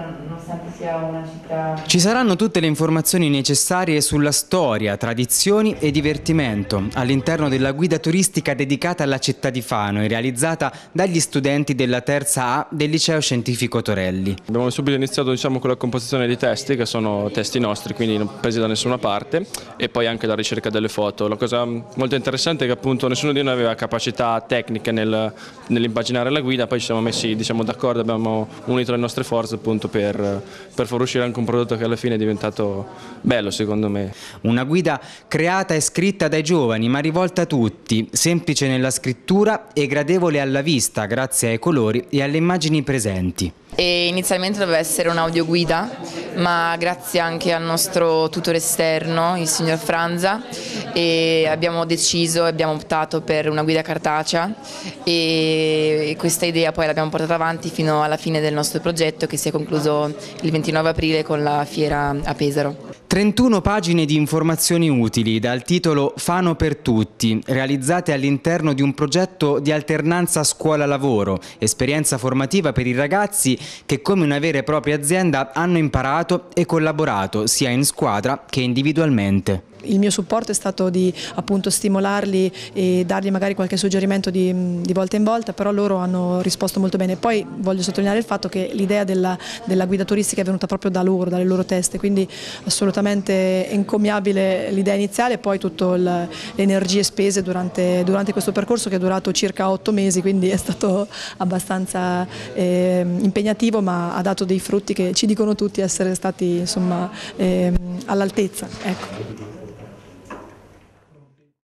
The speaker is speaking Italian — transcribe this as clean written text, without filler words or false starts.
nonostante sia una città... Ci saranno tutte le informazioni necessarie sulla storia, tradizioni e divertimento all'interno della guida turistica dedicata alla città di Fano e realizzata dagli studenti della terza A del Liceo Scientifico Torelli. Abbiamo subito iniziato con la composizione di testi, che sono testi nostri, quindi non presi da nessuna parte, e poi anche la ricerca delle foto. La cosa molto interessante è che appunto nessuno di noi aveva capacità tecniche nell'impaginare la guida, poi ci siamo messi d'accordo, abbiamo unito le nostre forze appunto per far uscire anche un prodotto che alla fine è diventato bello, secondo me. Una guida creata e scritta dai giovani ma rivolta a tutti, semplice nella scrittura e gradevole alla vista grazie ai colori e alle immagini presenti. E inizialmente doveva essere un'audioguida, ma grazie anche al nostro tutore esterno, il signor Franza, e abbiamo deciso e abbiamo optato per una guida cartacea, e questa idea poi l'abbiamo portata avanti fino alla fine del nostro progetto, che si è concluso il 29 aprile con la fiera a Pesaro. 31 pagine di informazioni utili dal titolo Fano per tutti, realizzate all'interno di un progetto di alternanza scuola-lavoro, esperienza formativa per i ragazzi che come una vera e propria azienda hanno imparato e collaborato sia in squadra che individualmente. Il mio supporto è stato di appunto stimolarli e dargli magari qualche suggerimento di volta in volta, però loro hanno risposto molto bene. Poi voglio sottolineare il fatto che l'idea della guida turistica è venuta proprio da loro, dalle loro teste, quindi assolutamente encomiabile l'idea iniziale, e poi tutte le energie spese durante questo percorso, che è durato circa 8 mesi, quindi è stato abbastanza impegnativo, ma ha dato dei frutti che ci dicono tutti essere stati all'altezza. Ecco.